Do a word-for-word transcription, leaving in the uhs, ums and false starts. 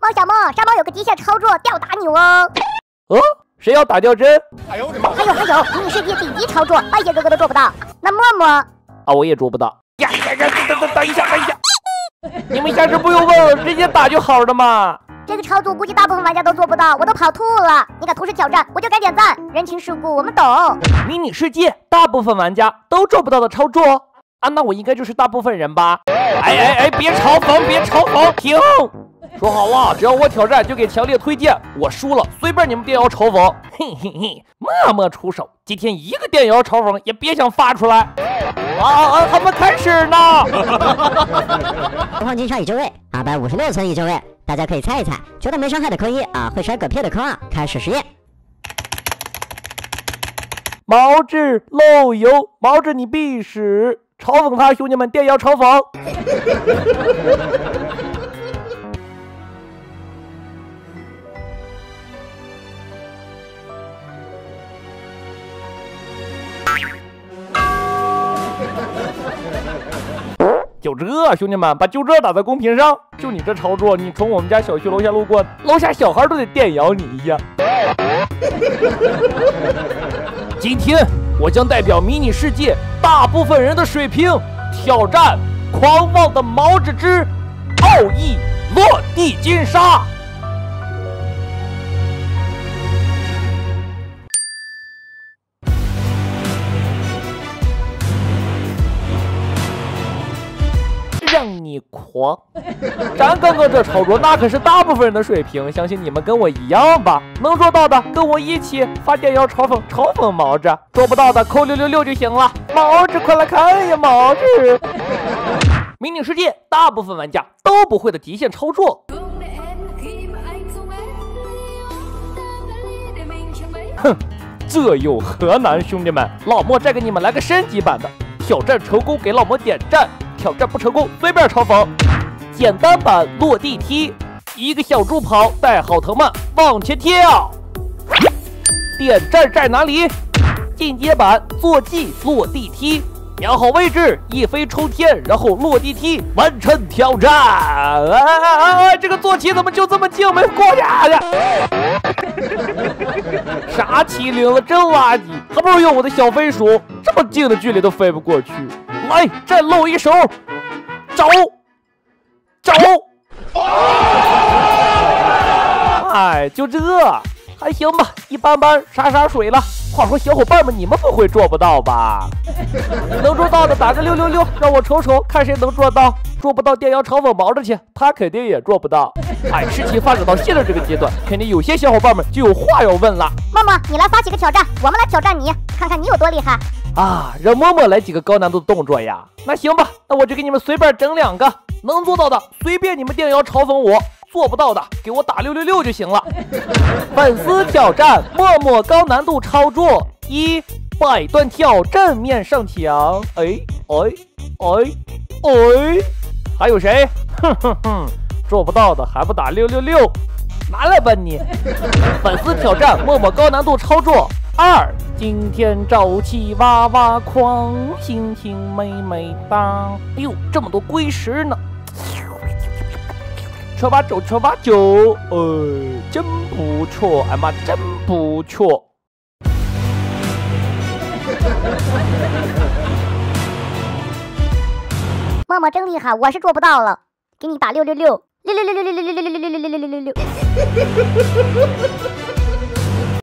猫小猫，上方有个极限操作吊打你哦。 哦，谁要打吊针？ 哎呦我的妈！还有还有，迷你世界顶级操作，半仙哥哥都做不到。那默默啊，我也做不到。呀呀呀！等等等一下，等一下，你们下次不用问了，直接打就好了嘛。 这个操作估计大部分玩家都做不到，我都跑吐了。你敢同时挑战，我就敢点赞。人情世故我们懂。 迷你世界大部分玩家都做不到的操作啊，那我应该就是大部分人吧？哎哎哎，别嘲讽，别嘲讽，停！说好了，只要我挑战就给强烈推荐，我输了随便你们电摇嘲讽，嘿嘿嘿，默默出手，今天一个电摇嘲讽也别想发出来。啊啊，还没开始呢！ 黄金刷宇宙位，二百五十六层宇宙位，大家可以猜一猜，觉得没伤害的扣一啊，会甩嗝屁的扣二，开始实验。 毛子漏油，毛子你必死！嘲讽他，兄弟们，电摇嘲讽。就这，兄弟们，把就这打在公屏上。就你这操作，你从我们家小区楼下路过，楼下小孩都得电摇你一样。今天我将代表迷你世界大部分人的水平，挑战狂妄的毛子之奥义落地金沙。让你狂！咱刚刚这操作，那可是大部分人的水平，相信你们跟我一样吧？能做到的，跟我一起发电摇嘲讽嘲讽毛子；做不到的，扣六六六就行了。毛子，快来看呀，毛子！迷你世界大部分玩家都不会的极限操作。哼，这有何难，兄弟们？老莫再给你们来个升级版的，挑战成功给老莫点赞。挑战不成功，随便嘲讽。简单版落地踢，一个小助跑带好藤蔓往前跳。点赞在哪里？进阶版坐骑落地踢，瞄好位置，一飞冲天，然后落地踢完成挑战。啊啊啊！这个坐骑怎么就这么近没过去的？啥欺凌了，真垃圾！还不如用我的小飞鼠，这么近的距离都飞不过去。来，再露一手，走，走！哎，就这还行吧，一般般，洒洒水了。话说小伙伴们，你们不会做不到吧？能做到的打个六六六，让我瞅瞅，看谁能做到。做不到电摇嘲讽毛子去，他肯定也做不到。哎，事情发展到现在这个阶段，肯定有些小伙伴们就有话要问了。 默默，你来发起个挑战，我们来挑战你，看看你有多厉害。 啊，让默默来几个高难度的动作呀？那行吧，那我就给你们随便整两个，能做到的随便你们电摇嘲讽我，做不到的给我打六六六就行了。粉丝挑战默默高难度操作一，百段跳正面上墙。哎哎哎哎，还有谁？哼哼哼，做不到的还不打六六六？拿来吧你！粉丝挑战默默高难度操作二，今天朝气哇哇狂，心情美美哒。哎呦，这么多龟石呢！球吧九，球吧九，呃，真不错，哎妈，真不错。 默默真厉害，我是做不到了，给你打六六六，六六六六六六六六六六六六六六六。